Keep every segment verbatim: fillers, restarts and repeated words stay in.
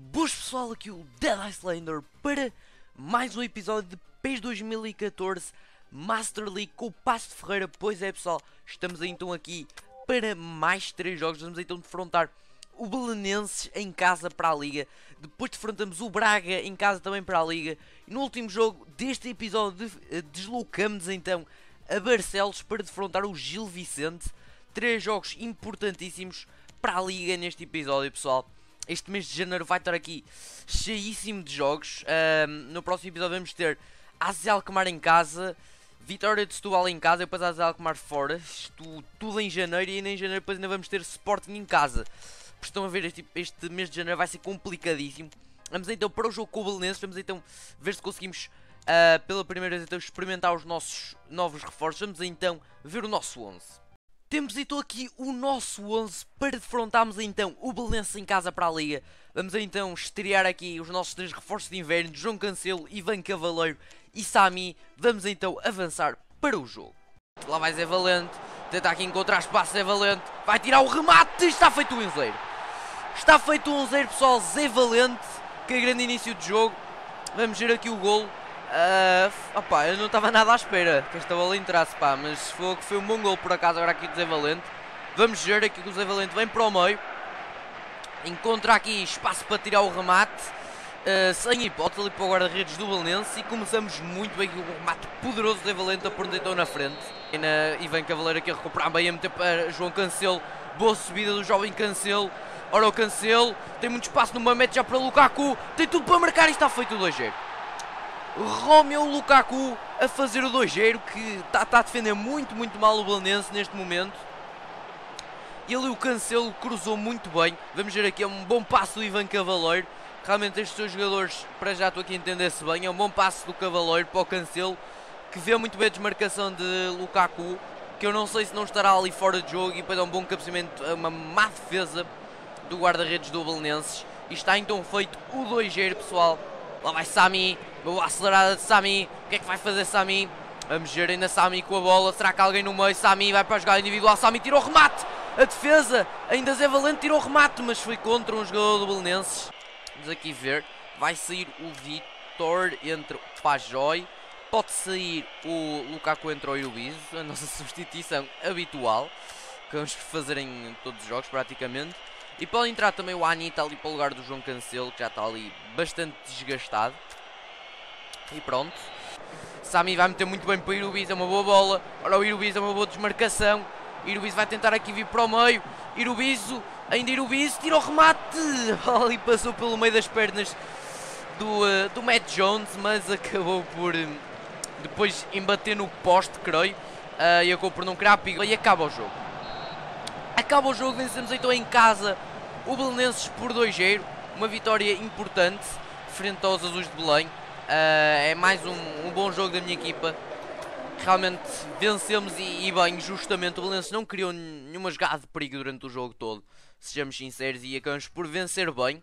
Boas pessoal, aqui o Dead Icelander para mais um episódio de P E S dois mil e catorze Master League com o Paço de Ferreira. Pois é pessoal, estamos então aqui para mais três jogos. Vamos então defrontar o Belenenses em casa para a Liga. Depois defrontamos o Braga em casa também para a Liga. E no último jogo deste episódio deslocamos então a Barcelos para defrontar o Gil Vicente. Três jogos importantíssimos para a Liga neste episódio, pessoal. Este mês de janeiro vai estar aqui cheíssimo de jogos. Um, no próximo episódio vamos ter A Z Alkmaar em casa, Vitória de Setúbal em casa e depois A Z Alkmaar fora. Isto tudo em janeiro, e ainda em janeiro depois ainda vamos ter Sporting em casa. Por estão a ver, este, este mês de janeiro vai ser complicadíssimo. Vamos então para o jogo com o Belenenses. Vamos então ver se conseguimos uh, pela primeira vez então experimentar os nossos novos reforços. Vamos então ver o nosso onze. Temos então aqui o nosso onze para defrontarmos então o Belenenses em casa para a Liga. Vamos então estrear aqui os nossos três reforços de inverno: João Cancelo, Ivan Cavaleiro e Sami. Vamos então avançar para o jogo. Lá vai Zé Valente, tenta aqui encontrar espaço. Zé Valente vai tirar o remate, está feito um zero. Está feito um zero, pessoal. Zé Valente, que grande início de jogo. Vamos ver aqui o golo. Uh, opa, eu não estava nada à espera que esta bola entrasse, pá, mas foi, foi um bom gol por acaso agora aqui do Zé Valente. Vamos ver aqui que o Zé Valente vem para o meio, encontra aqui espaço para tirar o remate, uh, sem hipótese ali para o guarda-redes do Belenenses, e começamos muito bem com o remate poderoso do Zé Valente a pôr então na frente. E, na, e vem Cavaleiro aqui a recuperar bem, a meter para João Cancelo. Boa subida do jovem Cancelo. Ora, o Cancelo tem muito espaço no meio, mete já para Lukaku, tem tudo para marcar e está feito o dois zero. Romelu Lukaku a fazer o dois zero, que está tá a defender muito, muito mal o Belenenses neste momento. E ali o Cancelo cruzou muito bem. Vamos ver aqui, é um bom passo do Ivan Cavaleiro. Realmente estes dois jogadores, para já estou aqui a entender-se bem, é um bom passo do Cavaleiro para o Cancelo, que vê muito bem a desmarcação de Lukaku, que eu não sei se não estará ali fora de jogo, e depois é um bom cabeceamento, uma má defesa do guarda-redes do Belenenses. E está então feito o dois zero, pessoal. Lá vai Sami, boa acelerada de Sami. O que é que vai fazer Sami? Vamos ver ainda Sami com a bola. Será que alguém no meio? Sami vai para a jogada individual. Sami tirou o remate. A defesa, ainda Zé Valente tirou o remate, mas foi contra um jogador do Belenenses. Vamos aqui ver. Vai sair o Vitor entre o Pajoy. Pode sair o Lukaku entre o Irubiz. A nossa substituição habitual, que vamos fazer em todos os jogos praticamente. E pode entrar também o Anita ali para o lugar do João Cancelo, que já está ali bastante desgastado. E pronto. Sami vai meter muito bem para o Irubiz, é uma boa bola. Ora, o Irubiz é uma boa desmarcação. Irubiz vai tentar aqui vir para o meio. Irubizo, ainda Irubiz, tira o remate. Ali passou pelo meio das pernas do, uh, do Matt Jones, mas acabou por um, depois embater no poste, creio. Uh, e acabou por não criar perigo. E acaba o jogo. Acaba o jogo, vencemos então em casa o Belenenses por dois zero. Uma vitória importante frente aos Azuis de Belém. Uh, é mais um, um bom jogo da minha equipa. Realmente vencemos e, e bem, justamente. O Belenenses não criou nenhuma jogada de perigo durante o jogo todo, sejamos sinceros, e acabamos por vencer bem.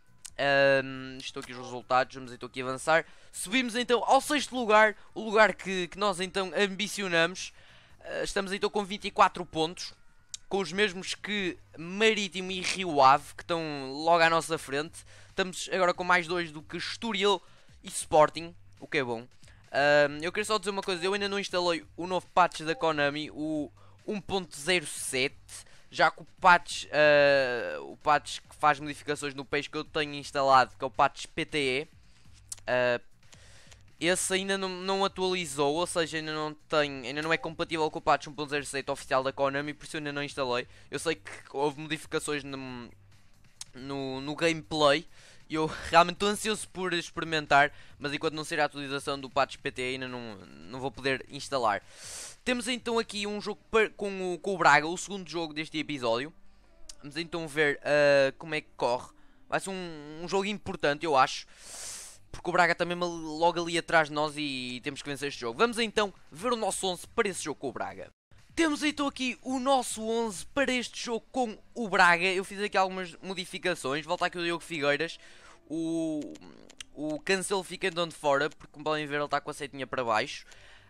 Uh, estou aqui os resultados, vamos então aqui avançar. Subimos então ao sexto lugar, o lugar que, que nós então ambicionamos. Uh, estamos então com vinte e quatro pontos, com os mesmos que Marítimo e Rio Ave, que estão logo à nossa frente. Estamos agora com mais dois do que Estoril e Sporting, o que é bom. Uh, eu queria só dizer uma coisa, eu ainda não instalei o novo patch da Konami, o um ponto zero sete, já que o patch, uh, o patch que faz modificações no peixe que eu tenho instalado, que é o patch P T E, uh, esse ainda não, não atualizou, ou seja, ainda não tem, ainda não é compatível com o patch um ponto zero sete oficial da Konami, por isso eu ainda não instalei. Eu sei que houve modificações no, no, no gameplay e eu realmente estou ansioso por experimentar, mas enquanto não sair a atualização do patch P T ainda não, não vou poder instalar. Temos então aqui um jogo com o, com o Braga, o segundo jogo deste episódio. Vamos então ver uh, como é que corre. Vai ser um, um jogo importante, eu acho, porque o Braga também logo ali atrás de nós e temos que vencer este jogo. Vamos então ver o nosso onze para esse jogo com o Braga. Temos então aqui o nosso onze para este jogo com o Braga. Eu fiz aqui algumas modificações. Volta aqui o Diogo Figueiras. O, o Cancelo fica então de fora, porque como podem ver ele está com a setinha para baixo.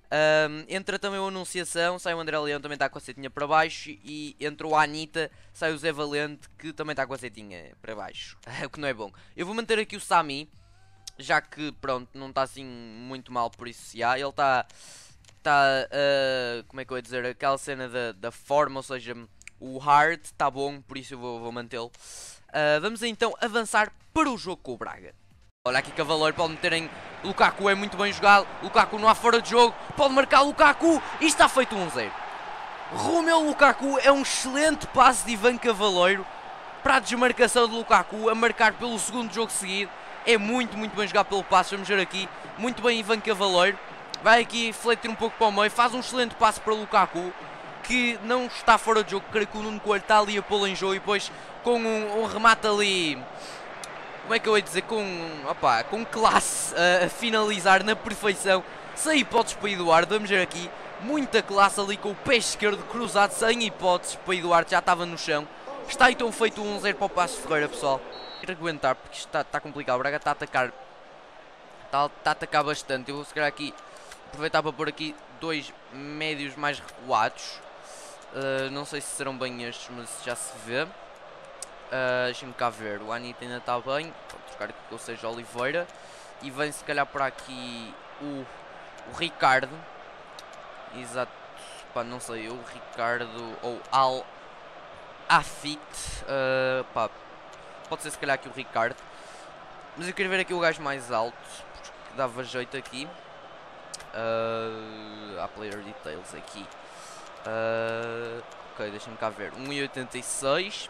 Um, entra também o Anunciação, sai o André Leão, também está com a setinha para baixo. E entra o Anitta, sai o Zé Valente, que também está com a setinha para baixo. O que não é bom. Eu vou manter aqui o Sami, já que pronto, não está assim muito mal, por isso se há. Ele está, está uh, como é que eu ia dizer, aquela cena da, da forma, ou seja, o hard está bom, por isso eu vou, vou mantê-lo. Uh, vamos então avançar para o jogo com o Braga. Olha aqui Cavaleiro, pode meter em Lukaku, é muito bem jogado. Lukaku não há fora de jogo, pode marcar Lukaku e está feito um zero. Romelu Lukaku é um excelente passe de Ivan Cavaleiro para a desmarcação de Lukaku, a marcar pelo segundo jogo seguido. É muito, muito bem jogado pelo passe, vamos ver aqui. Muito bem Ivan Cavaleiro. Vai aqui fletir um pouco para o meio, faz um excelente passe para Lukaku, que não está fora de jogo. Creio que o Nuno Coelho está ali a pô-lo em jogo e depois com um, um remate ali... Como é que eu ia dizer? Com, opa, com classe uh, a finalizar na perfeição. Sem hipóteses para Eduardo. Vamos ver aqui. Muita classe ali com o pé esquerdo cruzado. Sem hipóteses para Eduardo. Já estava no chão. Está então feito um zero para o Passos de Ferreira, pessoal. Quero aguentar porque isto está, está complicado. O Braga está a atacar. Está, está a atacar bastante. Eu vou se calhar aqui aproveitar para pôr aqui dois médios mais recuados. Uh, não sei se serão bem estes, mas já se vê. Uh, Deixa-me cá ver, o Anitta ainda está bem. Vou trocar aqui que eu seja Oliveira. E vem se calhar por aqui o, o Ricardo. Exato, pá, não sei, o Ricardo ou Al Afit. uh, pá, Pode ser se calhar aqui o Ricardo. Mas eu queria ver aqui o gajo mais alto, porque dava jeito aqui. uh, Há player details aqui. uh, Ok, deixa-me cá ver, um e oitenta e seis,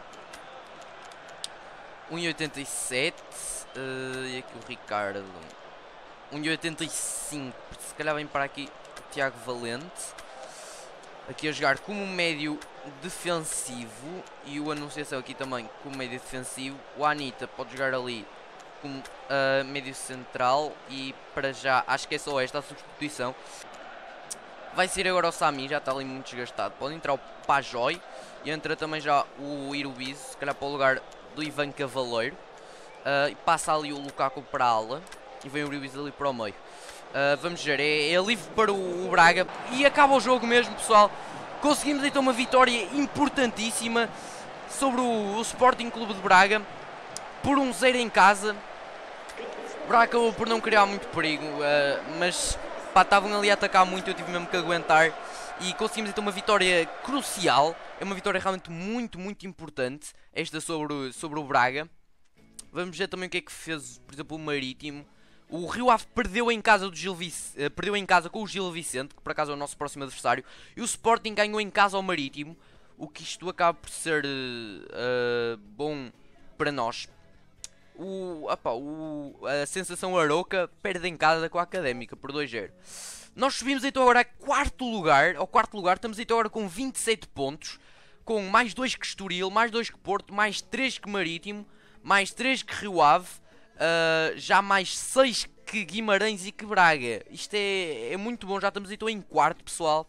um e oitenta e sete, uh, e aqui o Ricardo um e oitenta e cinco, se calhar vem para aqui o Tiago Valente, aqui a jogar como médio defensivo, e o Anunciação aqui também como médio defensivo. O Anitta pode jogar ali como uh, médio central, e para já acho que é só esta a substituição. Vai ser agora o Sami, já está ali muito desgastado. Pode entrar o Pajoy, e entra também já o Irubiz, se calhar para o lugar do Ivan Cavaleiro. Uh, e passa ali o Lukaku para a ala, e vem o Irubiz ali para o meio. Uh, vamos ver, é, é livre para o, o Braga, e acaba o jogo mesmo, pessoal. Conseguimos então uma vitória importantíssima sobre o, o Sporting Clube de Braga, por um zero em casa. O Braga acabou por não criar muito perigo, uh, mas pá, estavam ali a atacar muito, eu tive mesmo que aguentar. E conseguimos então uma vitória crucial. É uma vitória realmente muito, muito importante, esta sobre, sobre o Braga. Vamos ver também o que é que fez, por exemplo, o Marítimo. O Rio Ave perdeu em casa, do Gil Vic... uh, perdeu em casa com o Gil Vicente, que por acaso é o nosso próximo adversário. E o Sporting ganhou em casa ao Marítimo, o que isto acaba por ser uh, bom para nós. O, opa, o, a sensação Aroca perde em casa com a Académica por dois a zero. Nós subimos então agora a quarto lugar, ao quarto lugar, estamos então agora com vinte e sete pontos, com mais dois que Estoril, mais dois que Porto, mais três que Marítimo, mais três que Rio Ave, uh, já mais seis que Guimarães e que Braga. Isto é, é muito bom, já estamos então em quarto, pessoal.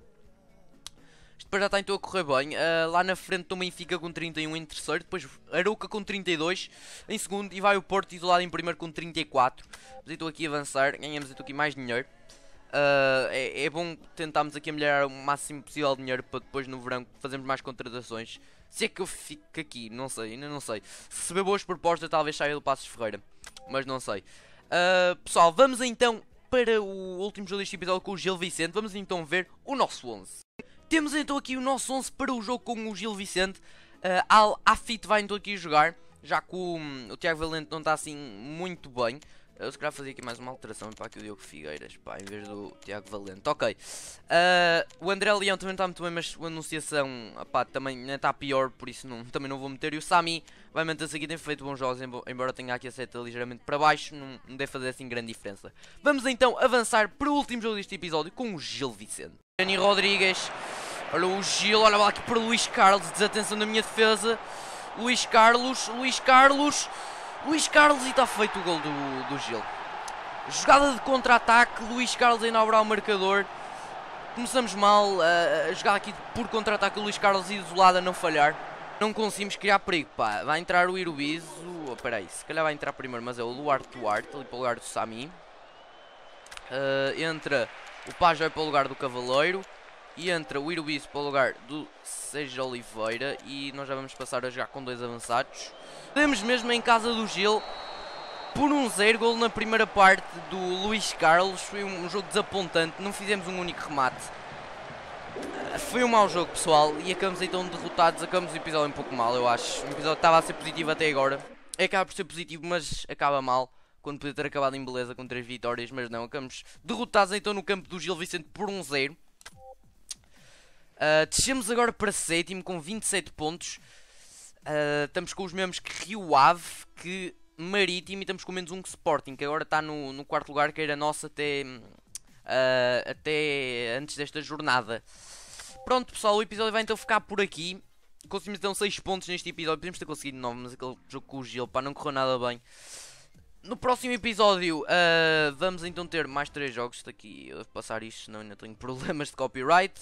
Isto já está então a correr bem. Uh, lá na frente também fica com trinta e um em terceiro, depois Arouca com trinta e dois em segundo, e vai o Porto isolado em primeiro com trinta e quatro. Mas então aqui a avançar, ganhamos então aqui mais dinheiro. Uh, é, é bom tentarmos aqui a melhorar o máximo possível de dinheiro para depois no verão fazermos mais contratações. Se é que eu fico aqui, não sei, ainda não sei. Se receber boas propostas talvez saia do Passos de Ferreira, mas não sei. Uh, pessoal, vamos então para o último jogo deste episódio com o Gil Vicente. Vamos então ver o nosso onze. Temos então aqui o nosso onze para o jogo com o Gil Vicente. uh, Al Afit vai então aqui jogar, já que o, o Tiago Valente não está assim muito bem. Eu se calhar fazer aqui mais uma alteração para aqui o Diogo Figueiras, pá, em vez do Tiago Valente. Ok, uh, o André Leão também está muito bem, mas a Anunciação, pá, também ainda está pior, por isso não, também não vou meter. E o Sami vai manter-se aqui, tem feito bons jogos, embora tenha aqui a seta ligeiramente para baixo, não, não deve fazer assim grande diferença. Vamos então avançar para o último jogo deste episódio com o Gil Vicente. Dani Rodrigues, olha o Gil, olha lá aqui para o Luís Carlos, desatenção da minha defesa. Luís Carlos, Luís Carlos... Luís Carlos, e está feito o gol do, do Gil. Jogada de contra-ataque, Luís Carlos a inaugurar o marcador. Começamos mal, a, a jogar aqui por contra-ataque, o Luís Carlos isolado a não falhar. Não conseguimos criar perigo, pá. Vai entrar o Irubizo, oh, peraí, se calhar vai entrar primeiro, mas é o Luarte Duarte, ali para o lugar do Sami. Uh, entra O Paz vai para o lugar do Cavaleiro. E entra o Irubice para o lugar do Seja Oliveira. E nós já vamos passar a jogar com dois avançados. Temos mesmo em casa do Gil. Por um zero, gol na primeira parte do Luís Carlos. Foi um jogo desapontante. Não fizemos um único remate. Foi um mau jogo, pessoal. E acabamos então derrotados. Acabamos o episódio um pouco mal, eu acho. O episódio estava a ser positivo até agora. Acaba por ser positivo, mas acaba mal. Quando podia ter acabado em beleza com três vitórias. Mas não, acabamos derrotados então no campo do Gil Vicente por um zero. Uh, descemos agora para sétimo com vinte e sete pontos. Uh, estamos com os mesmos que Rio Ave, que Marítimo, e estamos com menos um que Sporting, que agora está no, no quarto lugar, que era nosso até, uh, até antes desta jornada. Pronto, pessoal, o episódio vai então ficar por aqui. Conseguimos então seis pontos neste episódio. Podemos ter conseguido nove, mas aquele jogo com o Gil, pá, não correu nada bem. No próximo episódio uh, vamos então ter mais três jogos. Daqui eu devo passar isto, senão ainda tenho problemas de copyright.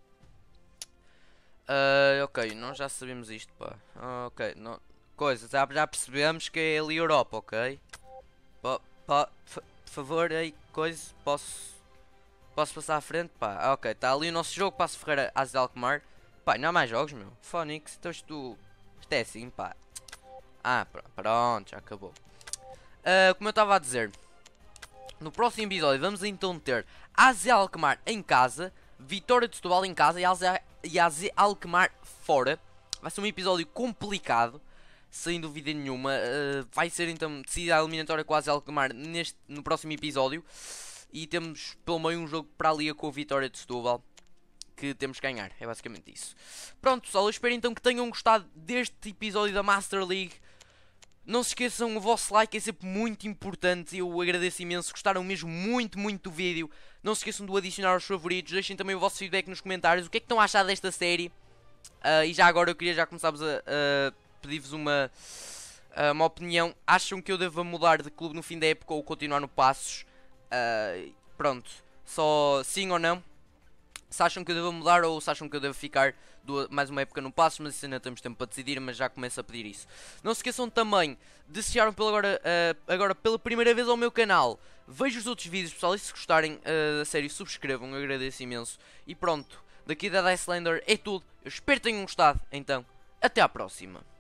Uh, ok, nós já sabemos isto, pá. Uh, ok, não, coisa, já, já percebemos que é ali Europa, ok? Pá, pá, por favor, aí, coisa, posso, posso passar à frente, pá. Ah, ok, está ali o nosso jogo, Passo Ferreira, Azel Alkmaar. Pá, não há mais jogos, meu. Fónix, então isto, isto é assim, pá. Ah, pr pronto, já acabou. Uh, como eu estava a dizer, no próximo episódio vamos então ter Azel Alkmaar em casa, Vitória de Setúbal em casa e Azel e a Alkmaar fora. Vai ser um episódio complicado, sem dúvida nenhuma. Uh, vai ser então decidida a eliminatória com a Alkmaar neste, no próximo episódio. E temos pelo meio um jogo para ali com a Vitória de Setúbal, que temos que ganhar, é basicamente isso. Pronto, pessoal, eu espero então que tenham gostado deste episódio da Master League. Não se esqueçam, o vosso like é sempre muito importante. Eu agradeço imenso, gostaram mesmo muito, muito do vídeo. Não se esqueçam de o adicionar aos favoritos. Deixem também o vosso feedback nos comentários. O que é que estão a achar desta série? Uh, e já agora eu queria já começar-vos a, a pedir-vos uma, uma opinião. Acham que eu devo mudar de clube no fim da época ou continuar no Passos? Uh, pronto, só sim ou não. Se acham que eu devo mudar ou se acham que eu devo ficar do, mais uma época no Passos, mas isso ainda temos tempo para decidir, mas já começo a pedir isso. Não se esqueçam também de se chegaram pela agora, uh, agora pela primeira vez ao meu canal. Vejam os outros vídeos, pessoal, e se gostarem uh, da série, subscrevam, eu agradeço imenso. E pronto, daqui da Dicelander é tudo. Eu espero que tenham gostado, então, até à próxima.